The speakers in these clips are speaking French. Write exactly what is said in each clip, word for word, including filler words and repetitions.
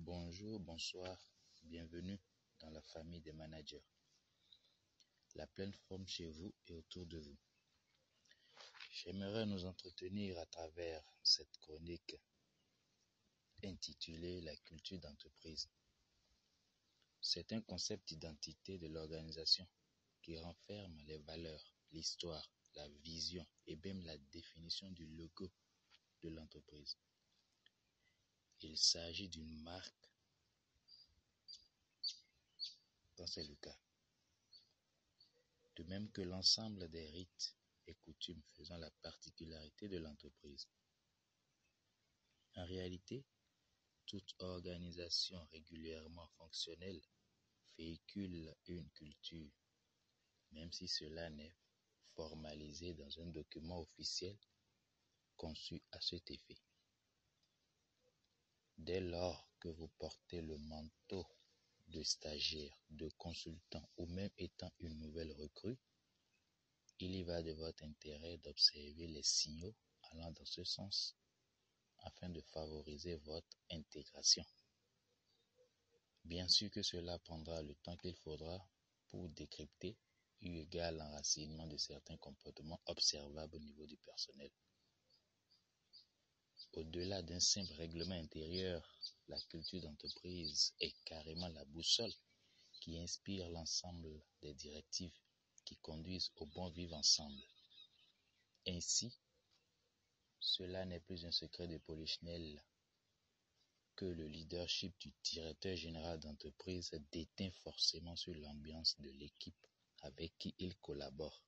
Bonjour, bonsoir, bienvenue dans la famille des managers. La pleine forme chez vous et autour de vous. J'aimerais nous entretenir à travers cette chronique intitulée La culture d'entreprise. C'est un concept d'identité de l'organisation qui renferme les valeurs, l'histoire, la vision et même la définition du logo de l'entreprise. Il s'agit d'une marque quand c'est le cas. De même que l'ensemble des rites et coutumes faisant la particularité de l'entreprise. En réalité, toute organisation régulièrement fonctionnelle véhicule une culture, même si cela n'est formalisé dans un document officiel conçu à cet effet. Dès lors que vous portez le manteau de stagiaire, de consultant ou même étant une nouvelle recrue, il y va de votre intérêt d'observer les signaux allant dans ce sens afin de favoriser votre intégration. Bien sûr que cela prendra le temps qu'il faudra pour décrypter eu égard l'enracinement de certains comportements observables au niveau du personnel. Au-delà d'un simple règlement intérieur, la culture d'entreprise est carrément la boussole qui inspire l'ensemble des directives qui conduisent au bon vivre ensemble. Ainsi, cela n'est plus un secret de polichinelle que le leadership du directeur général d'entreprise déteint forcément sur l'ambiance de l'équipe avec qui il collabore.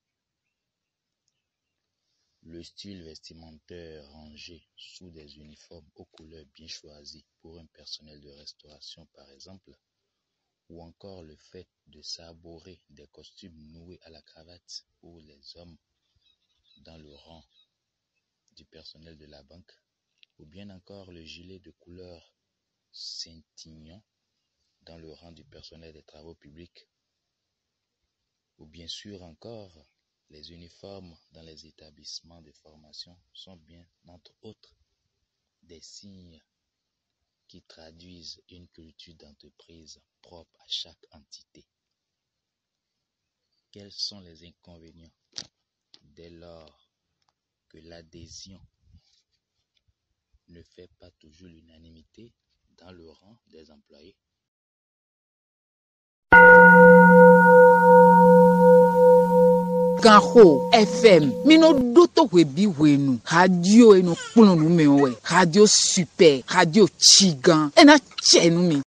Le style vestimentaire rangé sous des uniformes aux couleurs bien choisies pour un personnel de restauration par exemple, ou encore le fait de s'arborer des costumes noués à la cravate pour les hommes dans le rang du personnel de la banque, ou bien encore le gilet de couleur scintillant dans le rang du personnel des travaux publics, ou bien sûr encore les uniformes dans les établissements de formation sont bien, entre autres, des signes qui traduisent une culture d'entreprise propre à chaque entité. Quels sont les inconvénients dès lors que l'adhésion ne fait pas toujours l'unanimité dans le rang des employés? Ganho F M mino doto webi wenu radio eno kpunu mi we radio super radio chigan ena chenu mi